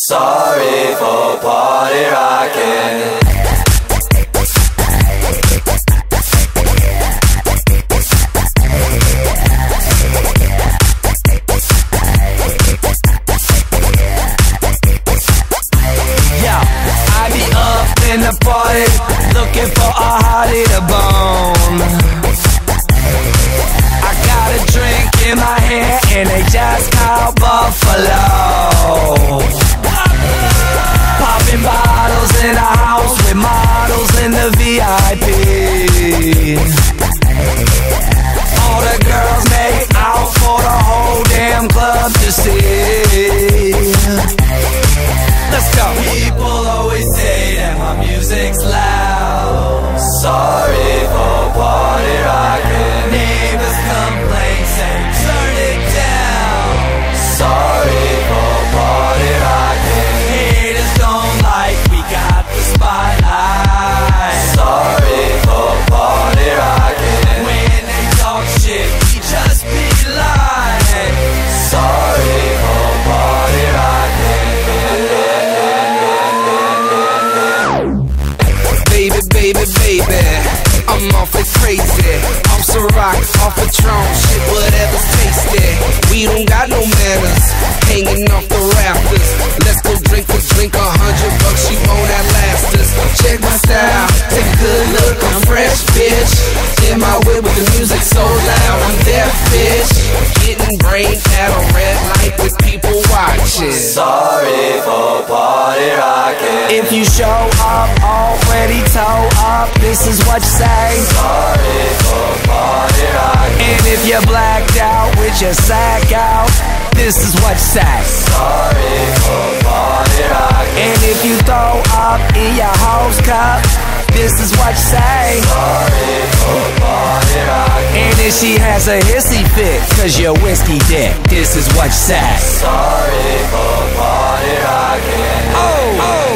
Sorry for party rocking. In the party, looking for a hottie to bone. I got a drink in my hand and they just called Buffalo. Popping bottles in a house with models in the VIP. All the girls make out for the whole damn club to see. Let's go. People always say that my music's loud. Sorry for party rocking. Neighbors complain, say turn it down. Sorry for party rocking. Haters don't like we got the spotlight. Sorry for party rocking. When they talk shit, we just be lying. Sorry for party rocking. Baby, I'm awfully crazy. Off Ciroc, off Patron, shit, whatever's tasty. We don't got no manners, hanging off the rafters. Let's go drink a drink, $100, you won't outlast us. Check my style, take a good look, I'm fresh, bitch. In my whip with the music so loud, I'm deaf, bitch. Getting brain at a red light with people watching. Sorry for party rocking. If you show up already toe up, this is what you say. Sorry for party rocking. And if you're blacked out with your sack out, this is what you say. Sorry for party rocking. And if you throw up in your hose cup, this is what you say. Sorry for party rocking. And if she has a hissy fit, cause you're whiskey dick, this is what you say. Sorry for party rocking.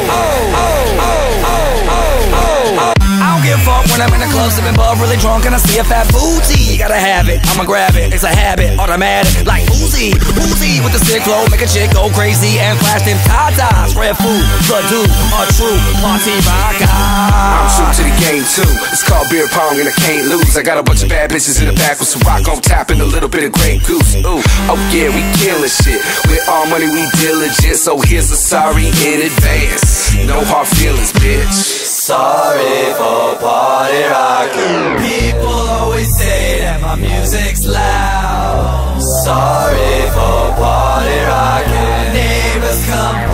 I don't give a fuck when I'm in the club sipping bub, really drunk and I see a fat booty. Gotta have it, I'ma grab it, it's a habit, automatic, like Uzi with the sick flow, make a chick go crazy and flash them tatas. Red food, the dude, a true party rocker. I'm true to the game too. It's called beer pong and I can't lose. I got a bunch of bad bitches in the back with some rock on top and a little bit of Grey Goose. Ooh, oh yeah, we killing shit. With all money we diligent, so here's a sorry in advance. No hard feelings, bitch. Sorry for party rocking. People always say that my music's loud. Sorry for party rocking. Neighbors complain.